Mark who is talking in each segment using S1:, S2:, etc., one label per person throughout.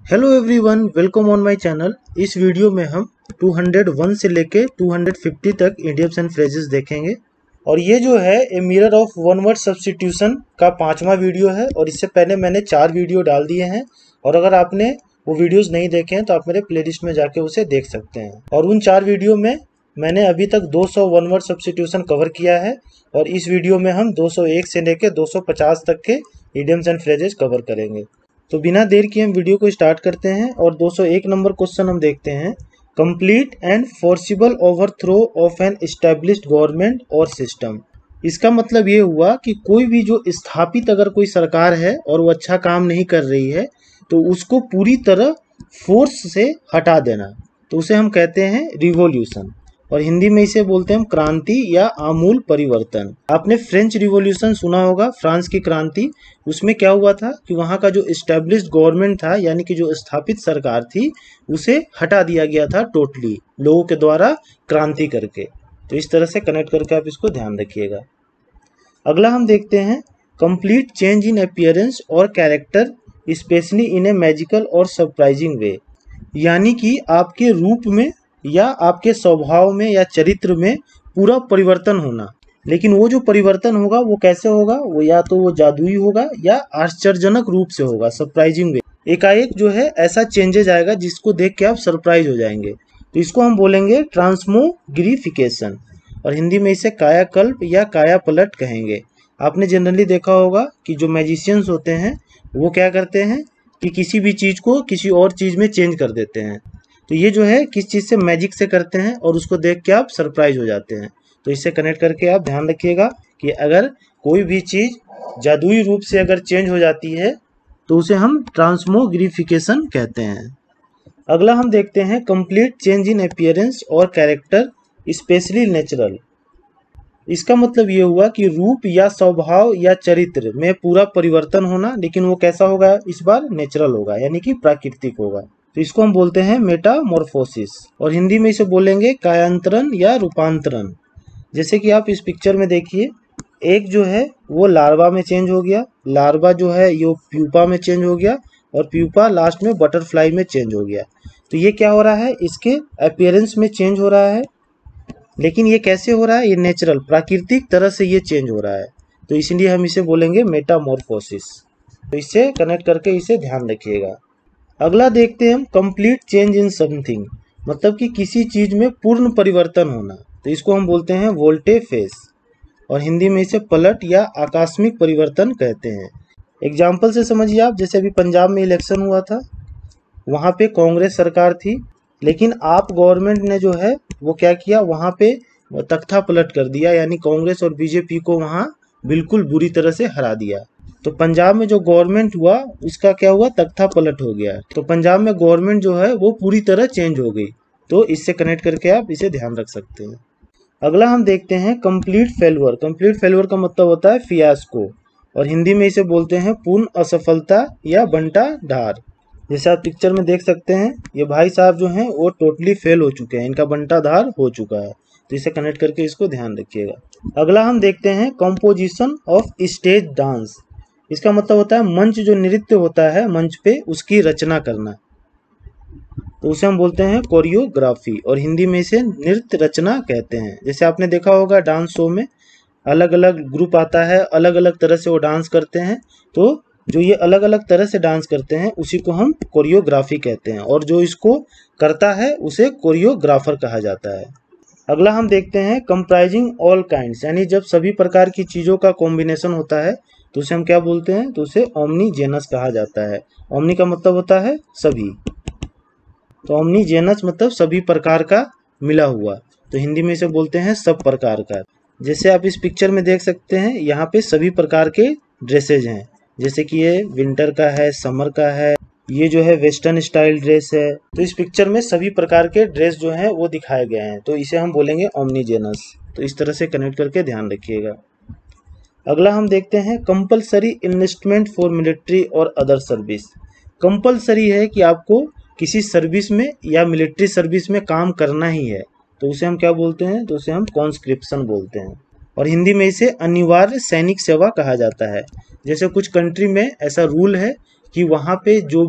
S1: Hello everyone, welcome on my channel. इस video में हम 201 से लेके 250 तक इडियम्स एंड फ्रेजेस देखेंगे। और ये जो है a mirror of one word substitution का 5वां वीडियो है। और इससे पहले मैंने 4 वीडियो डाल दिए हैं। और अगर आपने वो वीडियोस नहीं देखे हैं तो आप मेरे प्लेलिस्ट में जाके उसे देख सकते हैं। और उन 4 वीडियो में मैंने अभी तक 200 वन वर्ड सब्स्टिट्यूशन कवर किया है। और इस वीडियो में हम 201 से लेके 250 तक के इडियम्स एंड फ्रेजेस कवर करेंगे। तो बिना देर किए हम वीडियो को स्टार्ट करते हैं। और 201 नंबर क्वेश्चन हम देखते हैं। Complete and forcible overthrow of an established government और सिस्टम। इसका मतलब ये हुआ कि कोई भी जो स्थापित अगर कोई सरकार है और वो अच्छा काम नहीं कर रही है तो उसको पूरी तरह फोर्स से हटा देना, तो उसे हम कहते हैं रिवॉल्यूशन। और हिंदी में इसे बोलते हैं हम क्रांति या आमूल परिवर्तन। आपने फ्रेंच रिवॉल्यूशन सुना होगा, फ्रांस की क्रांति। उसमें क्या हुआ था कि वहाँ का जो एस्टेब्लिश्ड गवर्नमेंट था, यानी कि जो स्थापित सरकार थी, उसे हटा दिया गया था टोटली, लोगों के द्वारा क्रांति करके। तो इस तरह से कनेक्ट करके आप इसको ध्यान रखिएगा। अगला हम देखते हैं कंप्लीट चेंज इन अपीयरेंस और character specially in a magical और सरप्राइजिंग वे। यानी कि आपके रूप में या आपके स्वभाव में या चरित्र में पूरा परिवर्तन होना। लेकिन वो जो परिवर्तन होगा वो कैसे होगा? वो या तो वो जादुई होगा या आश्चर्यजनक रूप से होगा, सरप्राइजिंग वे। एकाएक जो है ऐसा चेंजेज आएगा जिसको देख के आप सरप्राइज हो जाएंगे। तो इसको हम बोलेंगे ट्रांसमोग्रिफिकेशन। और हिंदी में इसे कायाकल्प या काया पलट कहेंगे। आपने जनरली देखा होगा कि जो मैजिशियंस होते हैं वो क्या करते हैं कि किसी भी चीज़ को किसी और चीज़ में चेंज कर देते हैं। तो ये जो है किस चीज़ से, मैजिक से करते हैं और उसको देख के आप सरप्राइज हो जाते हैं। तो इससे कनेक्ट करके आप ध्यान रखिएगा कि अगर कोई भी चीज़ जादुई रूप से अगर चेंज हो जाती है तो उसे हम ट्रांसमोग्रिफिकेशन कहते हैं। अगला हम देखते हैं कंप्लीट चेंज इन अपीयरेंस और कैरेक्टर स्पेशली नेचुरल। इसका मतलब ये हुआ कि रूप या स्वभाव या चरित्र में पूरा परिवर्तन होना, लेकिन वो कैसा होगा? इस बार नेचुरल होगा, यानी कि प्राकृतिक होगा। तो इसको हम बोलते हैं मेटामॉर्फोसिस। और हिंदी में इसे बोलेंगे कायांतरण या रूपांतरण। जैसे कि आप इस पिक्चर में देखिए, एक जो है वो लार्वा में चेंज हो गया, लार्वा जो है ये प्यूपा में चेंज हो गया, और प्यूपा लास्ट में बटरफ्लाई में चेंज हो गया। तो ये क्या हो रहा है? इसके अपीयरेंस में चेंज हो रहा है। लेकिन ये कैसे हो रहा है? ये नेचुरल, प्राकृतिक तरह से ये चेंज हो रहा है। तो इसलिए हम इसे बोलेंगे मेटामॉर्फोसिस। तो इससे कनेक्ट करके इसे ध्यान रखिएगा। अगला देखते हैं हम कंप्लीट चेंज इन समथिंग, मतलब कि किसी चीज में पूर्ण परिवर्तन होना। तो इसको हम बोलते हैं वोल्टे फेस। और हिंदी में इसे पलट या आकस्मिक परिवर्तन कहते हैं। एग्जाम्पल से समझिए आप, जैसे अभी पंजाब में इलेक्शन हुआ था, वहाँ पे कांग्रेस सरकार थी, लेकिन आप गवर्नमेंट ने जो है वो क्या किया, वहाँ पे तख्ता पलट कर दिया, यानी कांग्रेस और बीजेपी को वहाँ बिल्कुल बुरी तरह से हरा दिया। तो पंजाब में जो गवर्नमेंट हुआ उसका क्या हुआ? तख्ता पलट हो गया। तो पंजाब में गवर्नमेंट जो है वो पूरी तरह चेंज हो गई। तो इससे कनेक्ट करके आप इसे ध्यान रख सकते हैं। अगला हम देखते हैं कंप्लीट फेल्योर। कंप्लीट फेल्योर का मतलब होता है फियास्को। और हिंदी में इसे बोलते हैं पूर्ण असफलता या बंटा ढार। जैसे आप पिक्चर में देख सकते हैं, ये भाई साहब जो हैं वो टोटली फेल हो चुके हैं, इनका बंटाधार हो चुका है। तो इसे कनेक्ट करके इसको ध्यान रखिएगा। अगला हम देखते हैं कंपोजिशन ऑफ स्टेज डांस। इसका मतलब होता है मंच जो नृत्य होता है मंच पे, उसकी रचना करना। तो उसे हम बोलते हैं कोरियोग्राफी। और हिंदी में इसे नृत्य रचना कहते हैं। जैसे आपने देखा होगा डांस शो में अलग अलग ग्रुप आता है, अलग अलग तरह से वो डांस करते हैं। तो जो ये अलग अलग तरह से डांस करते हैं उसी को हम कोरियोग्राफी कहते हैं। और जो इसको करता है उसे कोरियोग्राफर कहा जाता है। अगला हम देखते हैं कंप्राइजिंग ऑल काइंड्स, यानी जब सभी प्रकार की चीज़ों का कॉम्बिनेशन होता है तो उसे हम क्या बोलते हैं? तो उसे ओमनीजेनस कहा जाता है। ओमनी का मतलब होता है सभी, तो ओमनीजेनस मतलब सभी प्रकार का मिला हुआ। तो हिंदी में इसे बोलते हैं सब प्रकार का। जैसे आप इस पिक्चर में देख सकते हैं, यहाँ पे सभी प्रकार के ड्रेसेज हैं। जैसे कि ये विंटर का है, समर का है, ये जो है वेस्टर्न स्टाइल ड्रेस है। तो इस पिक्चर में सभी प्रकार के ड्रेस जो हैं वो दिखाए गए हैं। तो इसे हम बोलेंगे ओमनीजेनस। तो इस तरह से कनेक्ट करके ध्यान रखिएगा। अगला हम देखते हैं कंपलसरी इन्वेस्टमेंट फॉर मिलिट्री और अदर सर्विस। कंपलसरी है कि आपको किसी सर्विस में या मिलिट्री सर्विस में काम करना ही है, तो उसे हम क्या बोलते हैं? तो उसे हम कॉन्स्क्रिप्शन बोलते हैं। और हिंदी में इसे अनिवार्य सैनिक सेवा कहा जाता है। जैसे कुछ कंट्री में ऐसा रूल है कि वहाँ पे जो भी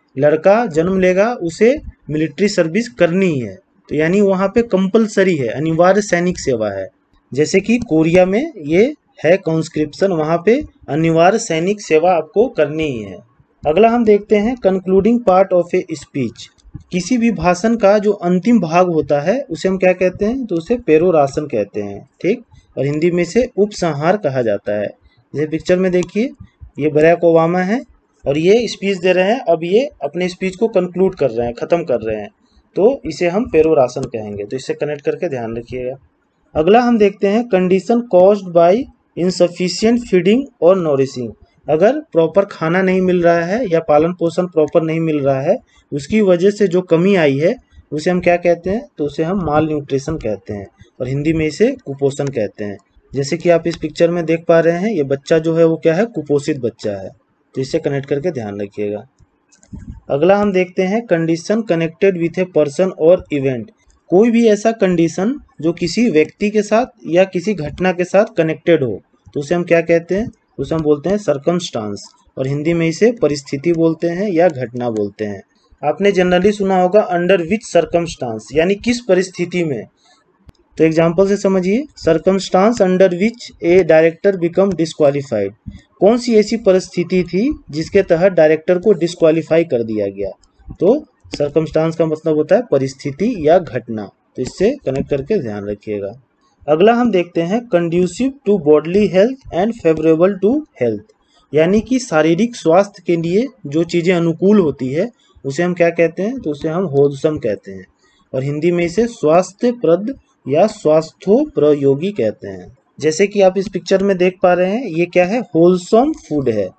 S1: लड़का जन्म लेगा उसे मिलिट्री सर्विस करनी ही है, तो यानी वहाँ पे कंपलसरी है, अनिवार्य सैनिक सेवा है। जैसे कि कोरिया में ये है कॉन्स्क्रिप्शन, वहाँ पे अनिवार्य सैनिक सेवा आपको करनी ही है। अगला हम देखते हैं concluding part of a speech. किसी भी भाषण का जो अंतिम भाग होता है उसे हम क्या कहते हैं, तो उसे पेरोरासन कहते हैं, ठीक। और हिंदी में इसे उपसंहार कहा जाता है। जैसे पिक्चर में देखिए, ये बराक ओबामा है और ये स्पीच दे रहे हैं, अब ये अपने स्पीच को कंक्लूड कर रहे हैं, ख़त्म कर रहे हैं, तो इसे हम पेरोरासन कहेंगे। तो इससे कनेक्ट करके ध्यान रखिएगा। अगला हम देखते हैं condition caused by insufficient feeding और नॉरिशिंग। अगर प्रॉपर खाना नहीं मिल रहा है या पालन पोषण प्रॉपर नहीं मिल रहा है, उसकी वजह से जो कमी आई है उसे हम क्या कहते हैं, तो उसे हम माल न्यूट्रिशन कहते हैं और हिंदी में इसे कुपोषण कहते हैं। जैसे कि आप इस पिक्चर में देख पा रहे हैं, ये बच्चा जो है वो क्या है, कुपोषित बच्चा है। तो इससे कनेक्ट करके ध्यान रखिएगा। अगला हम देखते हैं condition connected with a person और इवेंट। कोई भी ऐसा कंडीशन जो किसी व्यक्ति के साथ या किसी घटना के साथ कनेक्टेड हो, तो उसे हम क्या कहते हैं, उसे हम बोलते हैं सरकमस्टांस और हिंदी में इसे परिस्थिति बोलते हैं या घटना बोलते हैं। आपने जनरली सुना होगा अंडर विच सरकमस्टांस, यानी किस परिस्थिति में। तो एग्जाम्पल से समझिए, circumstance under which a director become disqualified. कौन सी ऐसी परिस्थिति थी जिसके तहत डायरेक्टर को डिस्क्वालीफाई कर दिया गया। तो सरकमस्टांस का मतलब होता है परिस्थिति या घटना। तो इससे कनेक्ट करके ध्यान रखिएगा। अगला हम देखते हैं conducive to bodily health and favourable to health, यानी कि शारीरिक स्वास्थ्य के लिए जो चीज़ें अनुकूल होती है उसे हम क्या कहते हैं, तो उसे हम होलसम कहते हैं और हिंदी में इसे स्वास्थ्यप्रद या स्वास्थ्योपयोगी कहते हैं। जैसे कि आप इस पिक्चर में देख पा रहे हैं, ये क्या है, होलसम फूड है,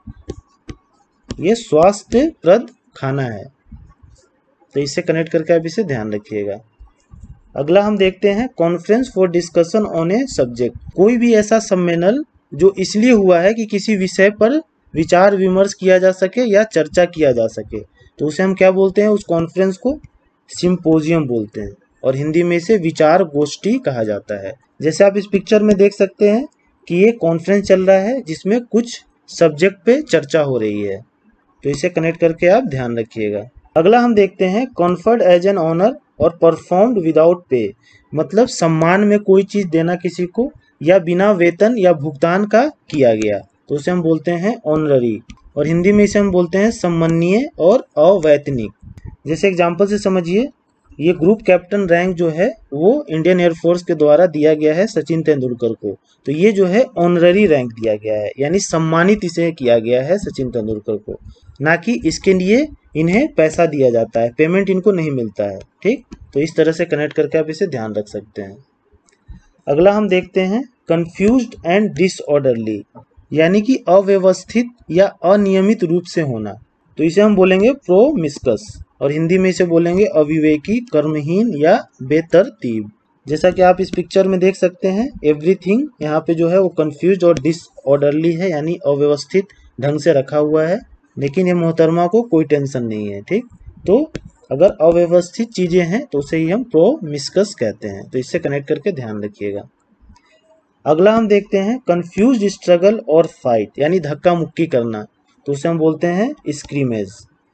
S1: ये स्वास्थ्यप्रद खाना है। तो इससे कनेक्ट करके आप इसे ध्यान रखिएगा। अगला हम देखते हैं conference for discussion on a subject. कोई भी ऐसा सम्मेलन जो इसलिए हुआ है कि किसी विषय पर विचार विमर्श किया जा सके या चर्चा किया जा सके, तो उसे हम क्या बोलते हैं, उस कॉन्फ्रेंस को सिंपोजियम बोलते हैं और हिंदी में इसे विचार गोष्ठी कहा जाता है। जैसे आप इस पिक्चर में देख सकते हैं कि ये कॉन्फ्रेंस चल रहा है जिसमें कुछ सब्जेक्ट पे चर्चा हो रही है। तो इसे कनेक्ट करके आप ध्यान रखिएगा। अगला हम देखते हैं कॉन्फर्ड एज एन ऑनर और परफॉर्म्ड विदाउट पे, मतलब सम्मान में कोई चीज़ देना किसी को या बिना वेतन या भुगतान का किया गया, तो उसे हम बोलते हैं ऑनररी और हिंदी में इसे हम बोलते हैं सम्मानीय और अवैतनिक। जैसे एग्जाम्पल से समझिए, ये ग्रुप कैप्टन रैंक जो है वो इंडियन एयरफोर्स के द्वारा दिया गया है सचिन तेंदुलकर को, तो ये जो है ऑनररी रैंक दिया गया है, यानी सम्मानित इसे किया गया है सचिन तेंदुलकर को, ना कि इसके लिए इन्हें पैसा दिया जाता है, पेमेंट इनको नहीं मिलता है, ठीक। तो इस तरह से कनेक्ट करके आप इसे ध्यान रख सकते हैं। अगला हम देखते हैं कंफ्यूज्ड एंड डिसऑर्डरली, यानी कि अव्यवस्थित या अनियमित रूप से होना, तो इसे हम बोलेंगे प्रोमिस्कस और हिंदी में इसे बोलेंगे अविवेकी, कर्महीन या बेतरतीब। जैसा कि आप इस पिक्चर में देख सकते हैं, एवरीथिंग यहाँ पे जो है वो कंफ्यूज और डिसऑर्डरली है, यानी अव्यवस्थित ढंग से रखा हुआ है, लेकिन ये मोहतरमा को कोई टेंशन नहीं है, ठीक। तो अगर अव्यवस्थित चीज़ें हैं तो उसे ही हम प्रोमिस्कस कहते हैं। तो इससे कनेक्ट करके ध्यान रखिएगा। अगला हम देखते हैं कंफ्यूज्ड स्ट्रगल और फाइट, यानी धक्का मुक्की करना, तो उसे हम बोलते हैं स्क्रीमेज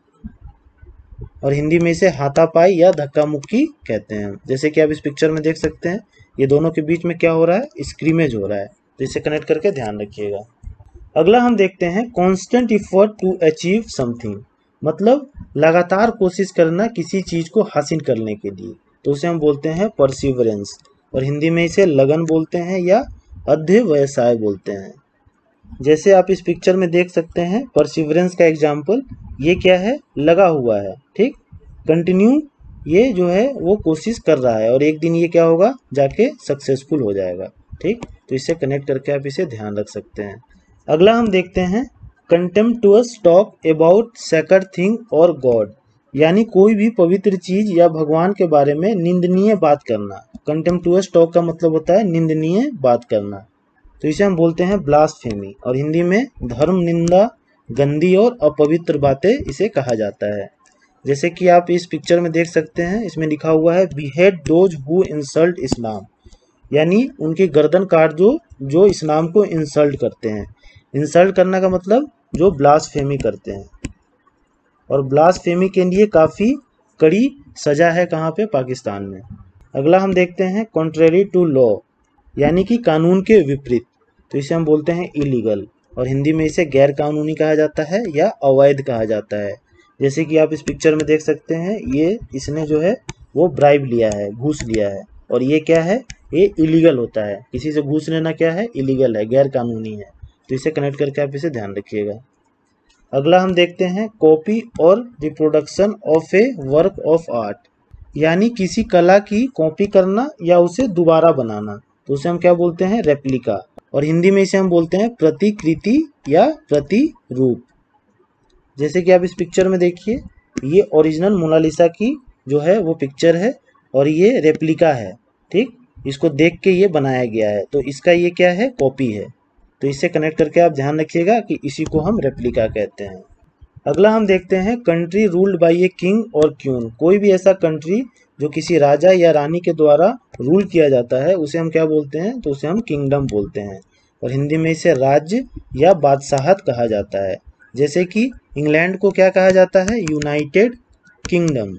S1: और हिंदी में इसे हाथापाई या धक्का मुक्की कहते हैं। जैसे कि आप इस पिक्चर में देख सकते हैं, ये दोनों के बीच में क्या हो रहा है, स्क्रीमेज हो रहा है। तो इसे कनेक्ट करके ध्यान रखिएगा। अगला हम देखते हैं constant effort to achieve something, मतलब लगातार कोशिश करना किसी चीज़ को हासिल करने के लिए, तो उसे हम बोलते हैं परसिवरेंस और हिंदी में इसे लगन बोलते हैं या अध्यवसाय बोलते हैं। जैसे आप इस पिक्चर में देख सकते हैं, परसिवरेंस का एग्जाम्पल ये क्या है, लगा हुआ है, ठीक, कंटिन्यू, ये जो है वो कोशिश कर रहा है और एक दिन ये क्या होगा, जाके सक्सेसफुल हो जाएगा, ठीक। तो इससे कनेक्ट करके आप इसे ध्यान रख सकते हैं। अगला हम देखते हैं contemptuous talk about sacred thing और गॉड, यानी कोई भी पवित्र चीज या भगवान के बारे में निंदनीय बात करना। कंटेम्प्टुअस टॉक का मतलब होता है निंदनीय बात करना, तो इसे हम बोलते हैं ब्लास्फेमी और हिंदी में धर्म निंदा, गंदी और अपवित्र बातें इसे कहा जाता है। जैसे कि आप इस पिक्चर में देख सकते हैं, इसमें लिखा हुआ है behead those who insult Islam, यानी उनकी गर्दन काट दो जो इस्लाम को इंसल्ट करते हैं। इंसल्ट करना का मतलब जो ब्लास्फेमी करते हैं। और ब्लास्फेमी के लिए काफ़ी कड़ी सज़ा है कहाँ पे, पाकिस्तान में। अगला हम देखते हैं कॉन्ट्रेरी टू लॉ, यानी कि कानून के विपरीत, तो इसे हम बोलते हैं इलीगल, और हिंदी में इसे गैर कानूनी कहा जाता है या अवैध कहा जाता है। जैसे कि आप इस पिक्चर में देख सकते हैं, ये इसने जो है वो ब्राइब लिया है, घूस लिया है, और ये क्या है, ये इलीगल होता है। किसी से घूस लेना क्या है, इलीगल है, गैर कानूनी है। तो इसे कनेक्ट करके आप इसे ध्यान रखिएगा। अगला हम देखते हैं कॉपी और reproduction of a work of art, यानी किसी कला की कॉपी करना या उसे दोबारा बनाना, तो उसे हम क्या बोलते हैं, रेप्लिका, और हिंदी में इसे हम बोलते हैं प्रतिकृति या प्रतिरूप। जैसे कि आप इस पिक्चर में देखिए, ये ओरिजिनल मोनालिसा की जो है वो पिक्चर है, और ये रेप्लिका है, ठीक, इसको देख के ये बनाया गया है, तो इसका ये क्या है, कॉपी है। तो इससे कनेक्ट करके आप ध्यान रखिएगा कि इसी को हम रेप्लिका कहते हैं। अगला हम देखते हैं country ruled by a king और क्वीन, कोई भी ऐसा कंट्री जो किसी राजा या रानी के द्वारा रूल किया जाता है उसे हम क्या बोलते हैं, तो उसे हम किंगडम बोलते हैं, और हिंदी में इसे राज्य या बादशाहत कहा जाता है। जैसे कि इंग्लैंड को क्या कहा जाता है, यूनाइटेड किंगडम।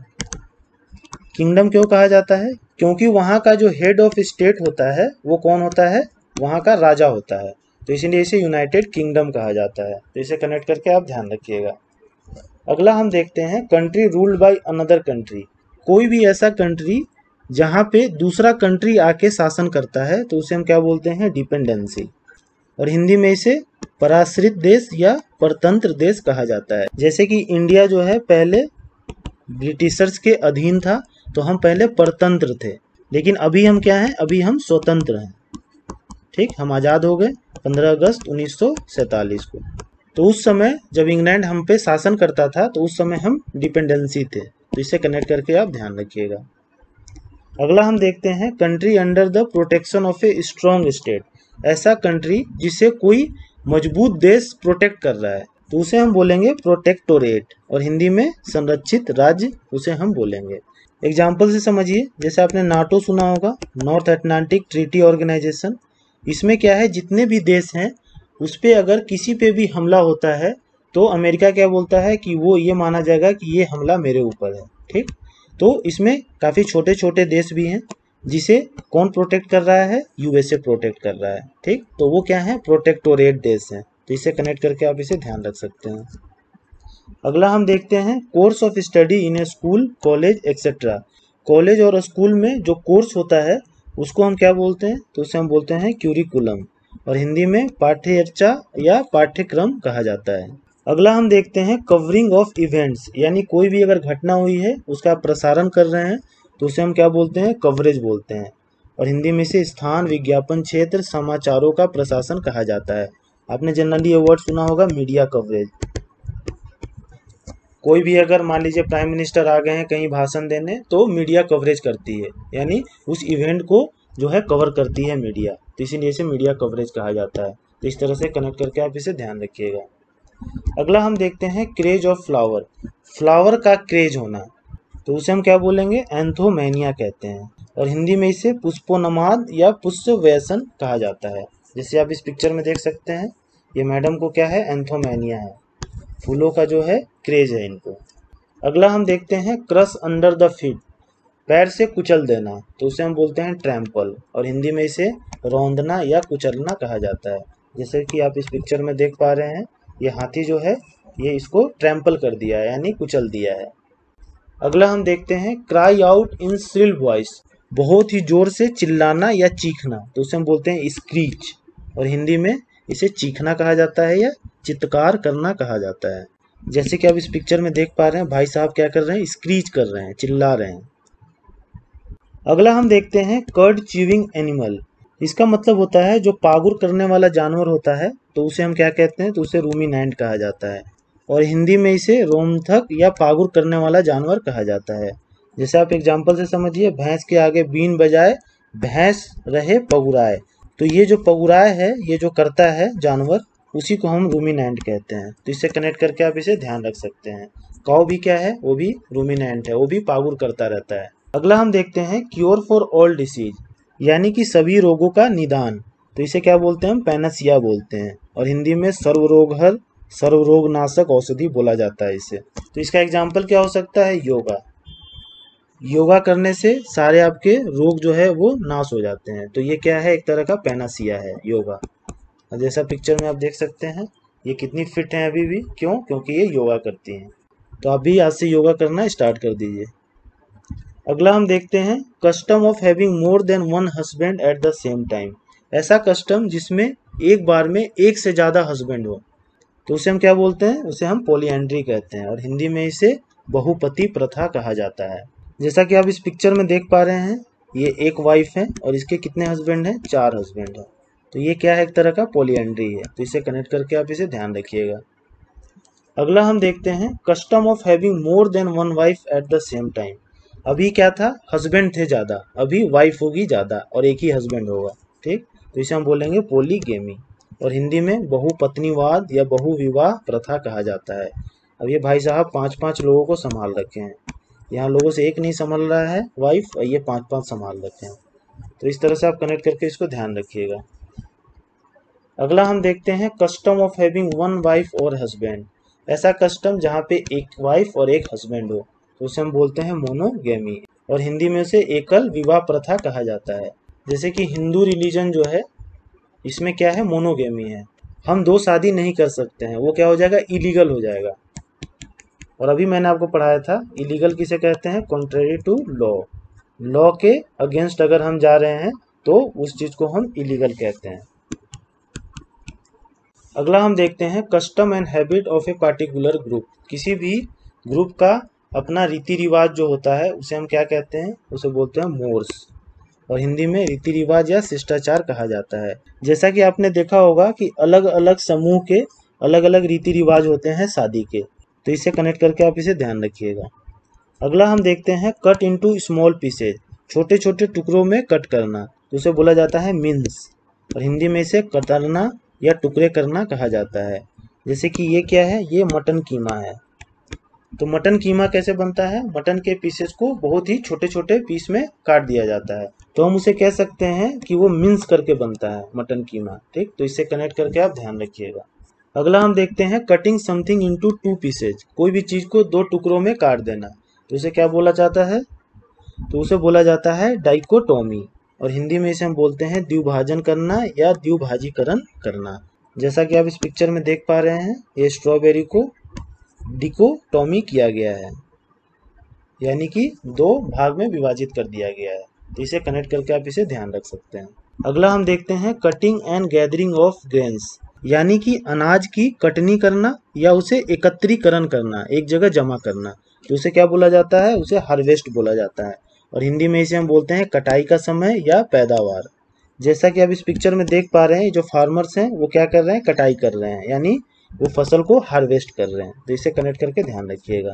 S1: किंगडम क्यों कहा जाता है, क्योंकि वहाँ का जो हेड ऑफ स्टेट होता है वो कौन होता है, वहाँ का राजा होता है, तो इसीलिए इसे यूनाइटेड किंगडम कहा जाता है। तो इसे कनेक्ट करके आप ध्यान रखिएगा। अगला हम देखते हैं country ruled by another country, कोई भी ऐसा कंट्री जहाँ पे दूसरा कंट्री आके शासन करता है तो उसे हम क्या बोलते हैं, डिपेंडेंसी, और हिंदी में इसे पराश्रित देश या परतंत्र देश कहा जाता है। जैसे कि इंडिया जो है पहले ब्रिटिशर्स के अधीन था, तो हम पहले परतंत्र थे, लेकिन अभी हम क्या हैं, अभी हम स्वतंत्र हैं, ठीक, हम आज़ाद हो गए 15 अगस्त 1947 को। तो उस समय जब इंग्लैंड हम पे शासन करता था तो उस समय हम डिपेंडेंसी थे, तो इसे कनेक्ट करके आप ध्यान रखिएगा। अगला हम देखते हैं country under the protection of a strong state, ऐसा कंट्री जिसे कोई मजबूत देश प्रोटेक्ट कर रहा है तो उसे हम बोलेंगे प्रोटेक्टोरेट, और हिंदी में संरक्षित राज्य उसे हम बोलेंगे। एग्जाम्पल से समझिए, जैसे आपने नाटो सुना होगा, नॉर्थ अटलांटिक ट्रीटी ऑर्गेनाइजेशन, इसमें क्या है, जितने भी देश हैं उस पर अगर किसी पे भी हमला होता है तो अमेरिका क्या बोलता है कि वो ये माना जाएगा कि ये हमला मेरे ऊपर है, ठीक। तो इसमें काफ़ी छोटे छोटे देश भी हैं जिसे कौन प्रोटेक्ट कर रहा है, यूएसए प्रोटेक्ट कर रहा है, ठीक, तो वो क्या है, प्रोटेक्टोरेट देश हैं, तो इसे कनेक्ट करके आप इसे ध्यान रख सकते हैं। अगला हम देखते हैं course of study in a school, college etcetera, college और स्कूल में जो कोर्स होता है उसको हम क्या बोलते हैं, तो उसे हम बोलते हैं क्यूरिकुलम, और हिंदी में पाठ्यचर्या या पाठ्यक्रम कहा जाता है। अगला हम देखते हैं कवरिंग ऑफ इवेंट्स, यानी कोई भी अगर घटना हुई है उसका प्रसारण कर रहे हैं तो उसे हम क्या बोलते हैं, कवरेज बोलते हैं, और हिंदी में से स्थान, विज्ञापन क्षेत्र, समाचारों का प्रशासन कहा जाता है। आपने जनरली ये वर्ड सुना होगा, मीडिया कवरेज। कोई भी अगर मान लीजिए प्राइम मिनिस्टर आ गए हैं कहीं भाषण देने तो मीडिया कवरेज करती है, यानी उस इवेंट को जो है कवर करती है मीडिया, तो इसीलिए इसे मीडिया कवरेज कहा जाता है। तो इस तरह से कनेक्ट करके आप इसे ध्यान रखिएगा। अगला हम देखते हैं क्रेज ऑफ फ्लावर, फ्लावर का क्रेज होना, तो उसे हम क्या बोलेंगे, एंथोमेनिया कहते हैं, और हिंदी में इसे पुष्पोन्माद या पुष्प व्यसन कहा जाता है। जैसे आप इस पिक्चर में देख सकते हैं, ये मैडम को क्या है, एंथोमेनिया है, फूलों का जो है क्रेज है इनको। अगला हम देखते हैं क्रश अंडर द फीट, पैर से कुचल देना, तो उसे हम बोलते हैं ट्रैम्पल, और हिंदी में इसे रौंदना या कुचलना कहा जाता है। जैसे कि आप इस पिक्चर में देख पा रहे हैं, ये हाथी जो है ये इसको ट्रैम्पल कर दिया है, यानी कुचल दिया है। अगला हम देखते हैं cry out in shrill voice, बहुत ही जोर से चिल्लाना या चीखना, तो उसे हम बोलते हैं स्क्रीच, और हिंदी में इसे चीखना कहा जाता है या चित्कार करना कहा जाता है। जैसे कि आप इस पिक्चर में देख पा रहे हैं, भाई साहब क्या कर रहे हैं, स्क्रीच कर रहे हैं, चिल्ला रहे हैं। अगला हम देखते हैं कर्ड च्यूइंग एनिमल, इसका मतलब होता है जो पागुर करने वाला जानवर होता है तो उसे हम क्या कहते हैं, तो उसे रूमिनेंट कहा जाता है, और हिंदी में इसे रोमथक या पागुर करने वाला जानवर कहा जाता है। जैसे आप एग्जाम्पल से समझिए, भैंस के आगे बीन बजाए भैंस रहे पगुराए, तो ये जो पगुराए है, ये जो करता है जानवर, उसी को हम रूमिनेंट कहते हैं। तो इससे कनेक्ट करके आप इसे ध्यान रख सकते हैं। काऊ भी क्या है, वो भी रूमिनेंट है, वो भी पागुर करता रहता है। अगला हम देखते हैं क्योर फॉर ऑल डिसीज, यानी कि सभी रोगों का निदान, तो इसे क्या बोलते हैं, हम पैनासिया बोलते हैं, और हिंदी में सर्वरोगहर सर्वरोगनाशक औषधि बोला जाता है इसे। तो इसका एग्जाम्पल क्या हो सकता है? योगा। योगा करने से सारे आपके रोग जो है वो नाश हो जाते हैं। तो ये क्या है? एक तरह का पैनासिया है योगा। जैसा पिक्चर में आप देख सकते हैं, ये कितनी फिट है अभी भी। क्यों? क्योंकि ये योगा करती हैं। तो आप भी आज से योगा करना स्टार्ट कर दीजिए। अगला हम देखते हैं custom of having more than one husband at the same time. ऐसा कस्टम जिसमें एक बार में एक से ज़्यादा हस्बैंड हो, तो उसे हम क्या बोलते हैं? उसे हम पॉलीएंड्री कहते हैं, और हिंदी में इसे बहुपति प्रथा कहा जाता है। जैसा कि आप इस पिक्चर में देख पा रहे हैं, ये एक वाइफ है और इसके कितने हस्बैंड हैं? 4 हस्बैंड हैं। तो ये क्या है? एक तरह का पॉलीएंड्री है। तो इसे कनेक्ट करके आप इसे ध्यान रखिएगा। अगला हम देखते हैं custom of having more than one wife at the same time. अभी क्या था? हस्बैंड थे ज़्यादा, अभी वाइफ होगी ज़्यादा और एक ही हस्बैंड होगा। ठीक, तो इसे हम बोलेंगे पॉलीगेमी, और हिंदी में बहुपत्नीवाद या बहुविवाह प्रथा कहा जाता है। अब ये भाई साहब 5-5 लोगों को संभाल रखे हैं। यहाँ लोगों से एक नहीं संभाल रहा है वाइफ, और ये 5-5 संभाल रखे हैं। तो इस तरह से आप कनेक्ट करके इसको ध्यान रखिएगा। अगला हम देखते हैं custom of having one wife और हस्बैंड। ऐसा कस्टम जहाँ पे एक वाइफ और एक हस्बैंड हो, तो उसे हम बोलते हैं मोनोगेमी, और हिंदी में उसे एकल विवाह प्रथा कहा जाता है। जैसे कि हिंदू रिलीजन जो है, इसमें क्या है? मोनोगेमी है। हम 2 शादी नहीं कर सकते हैं, वो क्या हो जाएगा? इलीगल हो जाएगा। और अभी मैंने आपको पढ़ाया था इलीगल किसे कहते हैं? Contrary to law. लॉ के अगेंस्ट अगर हम जा रहे हैं तो उस चीज को हम इलीगल कहते हैं। अगला हम देखते हैं custom and habit of a particular group. किसी भी ग्रुप का अपना रीति रिवाज जो होता है उसे हम क्या कहते हैं? उसे बोलते हैं मोर्स, और हिंदी में रीति रिवाज या शिष्टाचार कहा जाता है। जैसा कि आपने देखा होगा कि अलग अलग समूह के अलग अलग रीति रिवाज होते हैं शादी के, तो इसे कनेक्ट करके आप इसे ध्यान रखिएगा। अगला हम देखते हैं कट इनटू स्मॉल पीसेज। छोटे छोटे टुकड़ों में कट करना, तो उसे बोला जाता है मिन्स, और हिंदी में इसे कतरना या टुकड़े करना कहा जाता है। जैसे कि ये क्या है? ये मटन कीमा है। तो मटन कीमा कैसे बनता है? मटन के पीसेस को बहुत ही छोटे छोटे पीस में काट दिया जाता है, तो हम उसे कह सकते हैं कि वो मिन्स करके बनता है मटन कीमा। ठीक, तो इससे कनेक्ट करके आप ध्यान रखिएगा। अगला हम देखते हैं कटिंग समथिंग इनटू 2 पीसेज। कोई भी चीज को 2 टुकड़ों में काट देना, तो उसे क्या बोला जाता है? तो उसे बोला जाता है डाइकोटोमी, और हिंदी में इसे हम बोलते हैं द्विभाजन करना या द्विभाजीकरण करना। जैसा कि आप इस पिक्चर में देख पा रहे हैं, ये स्ट्रॉबेरी को डिकोटोमी किया गया है, यानी कि 2 भाग में विभाजित कर दिया गया है। तो इसे कनेक्ट करके आप इसे ध्यान रख सकते हैं। अगला हम देखते हैं cutting and gathering of grains, यानी कि अनाज की कटनी करना या उसे एकत्रीकरण करना, एक जगह जमा करना। तो उसे क्या बोला जाता है? उसे हार्वेस्ट बोला जाता है, और हिंदी में इसे हम बोलते हैं कटाई का समय या पैदावार। जैसा कि आप इस पिक्चर में देख पा रहे हैं, जो फार्मर्स हैं वो क्या कर रहे हैं? कटाई कर रहे हैं, यानी वो फसल को हार्वेस्ट कर रहे हैं। तो इसे कनेक्ट करके ध्यान रखिएगा।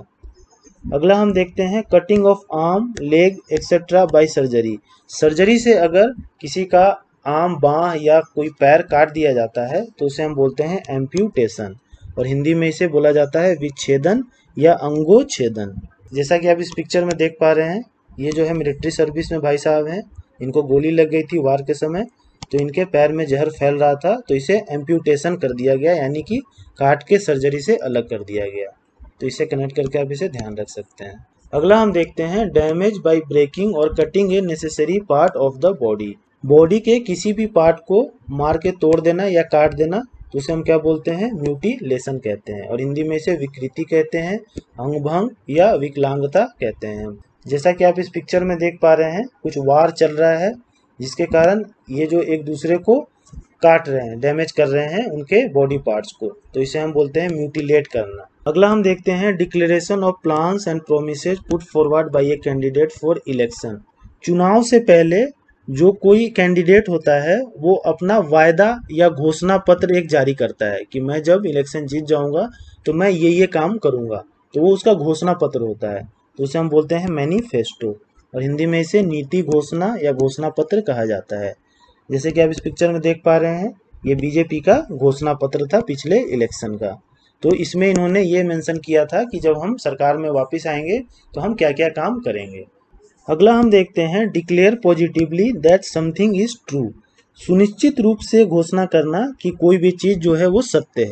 S1: अगला हम देखते हैं cutting of arm, leg etcetera by surgery. Surgery से अगर किसी का आर्म, बाँह या कोई पैर काट दिया जाता है तो उसे हम बोलते हैं एम्प्यूटेशन, और हिंदी में इसे बोला जाता है विच्छेदन या अंगोच्छेदन। जैसा कि आप इस पिक्चर में देख पा रहे हैं, ये जो है मिलिट्री सर्विस में भाई साहब हैं, इनको गोली लग गई थी वार के समय, तो इनके पैर में जहर फैल रहा था, तो इसे एम्प्यूटेशन कर दिया गया, यानी कि काट के सर्जरी से अलग कर दिया गया। तो इसे कनेक्ट करके आप इसे ध्यान रख सकते हैं। अगला हम देखते हैं डैमेज बाय ब्रेकिंग और cutting a necessary part of the body. Body के किसी भी पार्ट को मार के तोड़ देना या काट देना, तो उसे हम क्या बोलते हैं? म्यूटिलेशन कहते हैं, और हिंदी में इसे विकृति कहते हैं, अंगभंग या विकलांगता कहते हैं। जैसा कि आप इस पिक्चर में देख पा रहे हैं, कुछ वार चल रहा है जिसके कारण ये जो एक दूसरे को काट रहे हैं, डैमेज कर रहे हैं उनके बॉडी पार्ट्स को, तो इसे हम बोलते हैं म्यूटिलेट करना। अगला हम देखते हैं declaration of plans and promises put forward by a candidate for election. चुनाव से पहले जो कोई कैंडिडेट होता है वो अपना वायदा या घोषणा पत्र एक जारी करता है कि मैं जब इलेक्शन जीत जाऊंगा तो मैं ये काम करूंगा, तो वो उसका घोषणा पत्र होता है, तो उसे हम बोलते हैं मैनिफेस्टो, और हिंदी में इसे नीति घोषणा या घोषणा पत्र कहा जाता है। जैसे कि आप इस पिक्चर में देख पा रहे हैं, ये बीजेपी का घोषणा पत्र था पिछले इलेक्शन का। तो इसमें इन्होंने ये मेंशन किया था कि जब हम सरकार में वापस आएंगे तो हम क्या क्या काम करेंगे। अगला हम देखते हैं declare positively that something is true. सुनिश्चित रूप से घोषणा करना कि कोई भी चीज़ जो है वो सत्य है,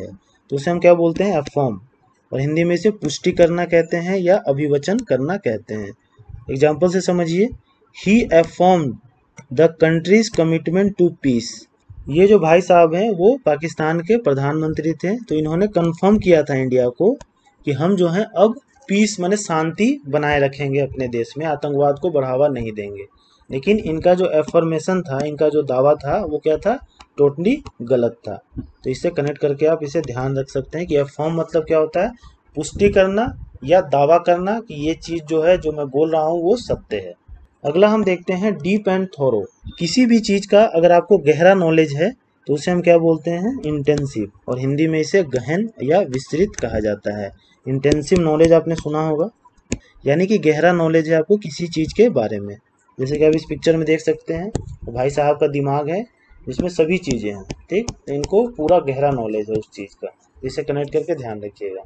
S1: तो उसे हम क्या बोलते हैं, अफर्म। और हिंदी में इसे पुष्टि करना कहते हैं या अभिवचन करना कहते हैं। एग्जाम्पल से समझिए, he affirmed the country's commitment to peace. ये जो भाई साहब हैं वो पाकिस्तान के प्रधानमंत्री थे, तो इन्होंने कंफर्म किया था इंडिया को कि हम जो हैं अब पीस माने शांति बनाए रखेंगे अपने देश में, आतंकवाद को बढ़ावा नहीं देंगे। लेकिन इनका जो एफर्मेशन था, इनका जो दावा था वो क्या था, टोटली गलत था। तो इससे कनेक्ट करके आप इसे ध्यान रख सकते हैं कि अफर्म मतलब क्या होता है, पुष्टि करना या दावा करना कि ये चीज़ जो है जो मैं बोल रहा हूँ वो सत्य है। अगला हम देखते हैं डीप एंड थोरो। किसी भी चीज़ का अगर आपको गहरा नॉलेज है तो उसे हम क्या बोलते हैं, इंटेंसिव। और हिंदी में इसे गहन या विस्तृत कहा जाता है। इंटेंसिव नॉलेज आपने सुना होगा, यानी कि गहरा नॉलेज है आपको किसी चीज़ के बारे में। जैसे कि आप इस पिक्चर में देख सकते हैं, तो भाई साहब का दिमाग है जिसमें सभी चीज़ें हैं, ठीक। तो इनको पूरा गहरा नॉलेज है उस चीज़ का, इसे कनेक्ट करके ध्यान रखिएगा।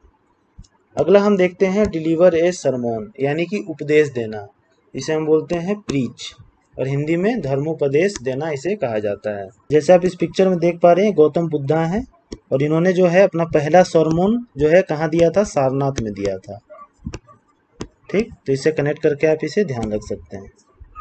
S1: अगला हम देखते हैं डिलीवर ए सरमोन, यानी कि उपदेश देना। इसे हम बोलते हैं प्रीच, और हिंदी में धर्मोपदेश देना इसे कहा जाता है। जैसे आप इस पिक्चर में देख पा रहे हैं, गौतम बुद्धा हैं और इन्होंने जो है अपना पहला सरमोन जो है कहाँ दिया था, सारनाथ में दिया था, ठीक। तो इसे कनेक्ट करके आप इसे ध्यान रख सकते हैं।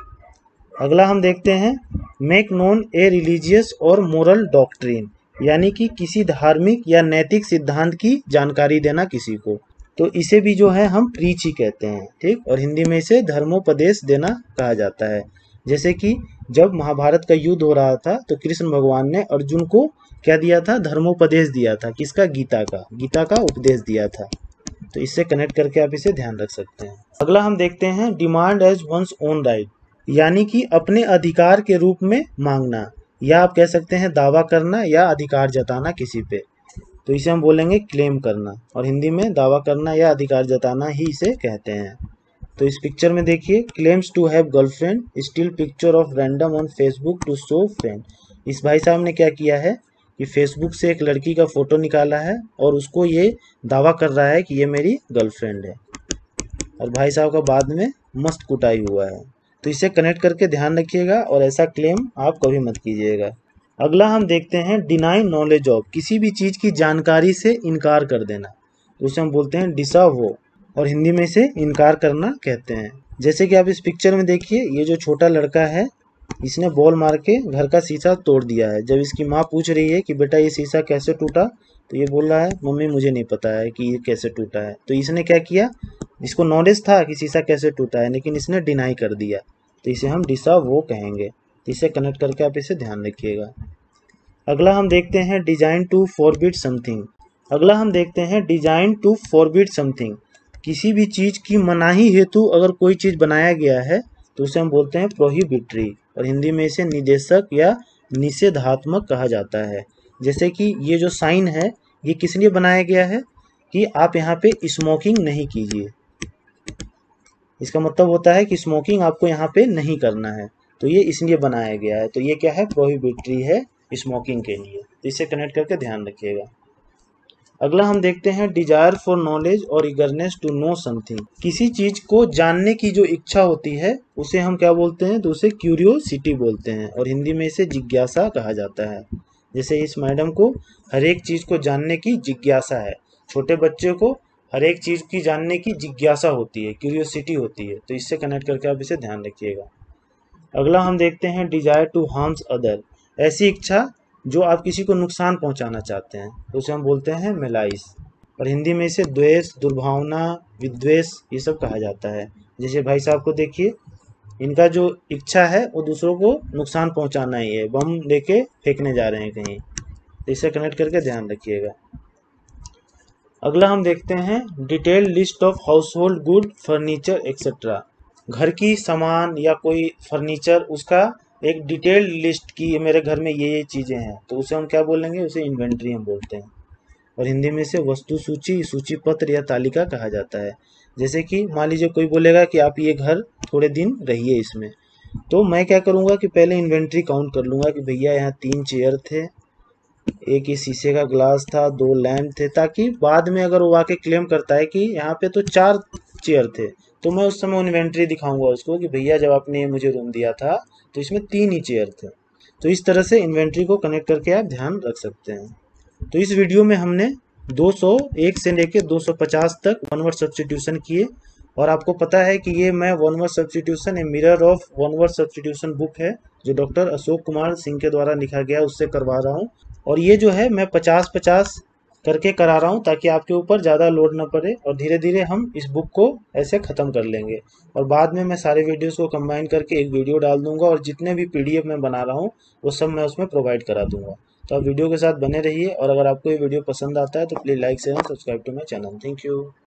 S1: अगला हम देखते हैं मेक नोन ए रिलीजियस और मोरल डॉक्ट्रिन, यानी कि किसी धार्मिक या नैतिक सिद्धांत की जानकारी देना किसी को, तो इसे भी जो है हम प्रीच ही कहते हैं, ठीक। और हिंदी में इसे धर्मोपदेश देना कहा जाता है। जैसे कि जब महाभारत का युद्ध हो रहा था तो कृष्ण भगवान ने अर्जुन को क्या दिया था, धर्मोपदेश दिया था, किसका, गीता का उपदेश दिया था। तो इससे कनेक्ट करके आप इसे ध्यान रख सकते हैं। अगला हम देखते हैं demand as one's own right, यानी कि अपने अधिकार के रूप में मांगना, या आप कह सकते हैं दावा करना या अधिकार जताना किसी पे, तो इसे हम बोलेंगे क्लेम करना। और हिंदी में दावा करना या अधिकार जताना ही इसे कहते हैं। तो इस पिक्चर में देखिए, claims to have girlfriend, still picture of random on Facebook to show friend. इस भाई साहब ने क्या किया है कि फेसबुक से एक लड़की का फोटो निकाला है और उसको ये दावा कर रहा है कि ये मेरी गर्लफ्रेंड है, और भाई साहब का बाद में मस्त कुटाई हुआ है। तो इसे कनेक्ट करके ध्यान रखिएगा और ऐसा क्लेम आप कभी मत कीजिएगा। अगला हम देखते हैं डिनाई नॉलेज ऑफ, किसी भी चीज़ की जानकारी से इनकार कर देना, तो उसे हम बोलते हैं डिसअवो, और हिंदी में इसे इनकार करना कहते हैं। जैसे कि आप इस पिक्चर में देखिए, ये जो छोटा लड़का है इसने बॉल मार के घर का शीशा तोड़ दिया है। जब इसकी माँ पूछ रही है कि बेटा ये शीशा कैसे टूटा, तो ये बोल रहा है मम्मी मुझे नहीं पता है कि ये कैसे टूटा है। तो इसने क्या किया, इसको नॉलेज था कि शीशा कैसे टूटा है, लेकिन इसने डिनाई कर दिया, तो इसे हम डिसअवो कहेंगे। तो इसे कनेक्ट करके आप इसे ध्यान रखिएगा। अगला हम देखते हैं डिजाइन टू फॉरबिड समथिंग। अगला हम देखते हैं डिजाइन टू फॉरबिड समथिंग, किसी भी चीज़ की मनाही हेतु अगर कोई चीज़ बनाया गया है तो उसे हम बोलते हैं प्रोहिबिटरी, और हिंदी में इसे निदेशक या निषेधात्मक कहा जाता है। जैसे कि ये जो साइन है ये किस लिए बनाया गया है कि आप यहाँ पे स्मोकिंग नहीं कीजिए, इसका मतलब होता है कि स्मोकिंग आपको यहाँ पे नहीं करना है, तो ये इसलिए बनाया गया है। तो ये क्या है, प्रोहिबिटरी है स्मोकिंग के लिए। तो इसे कनेक्ट करके ध्यान रखिएगा। अगला हम देखते हैं डिजायर फॉर नॉलेज और ईगरनेस टू नो समथिंग, किसी चीज को जानने की जो इच्छा होती है उसे हम क्या बोलते हैं, तो उसे क्यूरियोसिटी बोलते हैं, और हिंदी में इसे जिज्ञासा कहा जाता है। जैसे इस मैडम को हर एक चीज को जानने की जिज्ञासा है, छोटे बच्चे को हर एक चीज की जानने की जिज्ञासा होती है, क्यूरियोसिटी होती है। तो इससे कनेक्ट करके आप इसे ध्यान रखिएगा। अगला हम देखते हैं डिजायर टू हार्म्स अदर, ऐसी इच्छा जो आप किसी को नुकसान पहुंचाना चाहते हैं, तो उसे हम बोलते हैं मेलाइस, और हिंदी में इसे द्वेष, दुर्भावना, विद्वेष ये सब कहा जाता है। जैसे भाई साहब को देखिए, इनका जो इच्छा है वो दूसरों को नुकसान पहुंचाना ही है, बम लेके फेंकने जा रहे हैं कहीं। तो इसे कनेक्ट करके ध्यान रखिएगा। अगला हम देखते हैं detailed list of household good, furniture etcetera, घर की सामान या कोई फर्नीचर उसका एक डिटेल्ड लिस्ट की मेरे घर में ये चीज़ें हैं, तो उसे हम क्या बोलेंगे, उसे इन्वेंट्री हम बोलते हैं, और हिंदी में इसे वस्तु सूची, सूची पत्र या तालिका कहा जाता है। जैसे कि मान लीजिए कोई बोलेगा कि आप ये घर थोड़े दिन रहिए इसमें, तो मैं क्या करूँगा कि पहले इन्वेंट्री काउंट कर लूँगा कि भैया यहाँ 3 चेयर थे, एक ये शीशे का ग्लास था, 2 लैंप थे, ताकि बाद में अगर वो आके क्लेम करता है कि यहाँ पे तो 4 चेयर थे, तो मैं उस समय इन्वेंट्री दिखाऊंगा उसको कि भैया जब आपने ये मुझे रूम दिया था तो इसमें 3 ही चेयर थे। तो इस तरह से इन्वेंट्री को कनेक्ट करके आप ध्यान रख सकते हैं। तो इस वीडियो में हमने 201 से लेके 250 तक वन वर्ड सब्स्टिट्यूशन किए। और आपको पता है कि ये मैं one word substitution a mirror of one word substitution book है जो डॉक्टर अशोक कुमार सिंह के द्वारा लिखा गया, उससे करवा रहा हूँ। और ये जो है मैं 50-50 करके करा रहा हूँ ताकि आपके ऊपर ज़्यादा लोड ना पड़े, और धीरे धीरे हम इस बुक को ऐसे ख़त्म कर लेंगे। और बाद में मैं सारे वीडियोस को कंबाइन करके एक वीडियो डाल दूंगा, और जितने भी PDF मैं बना रहा हूँ वो सब मैं उसमें प्रोवाइड करा दूंगा। तो आप वीडियो के साथ बने रहिए, और अगर आपको ये वीडियो पसंद आता है तो please like share and subscribe to my channel. Thank you.